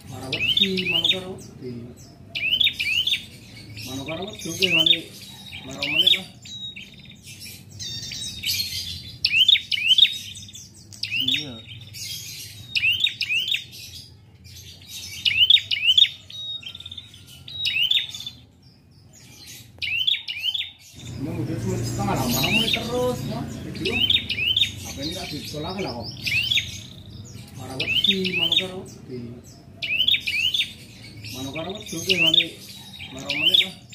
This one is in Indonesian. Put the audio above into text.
Marawati, Manokarawati. Manokarawati juga nanti maromanit lah. Iya. Mau udah setengah lama, mau terus, ya. Video. Apa ini tak disekolah lah kok. Marawati, Manokarawati. Manokarawati juga nanti maromanit lah.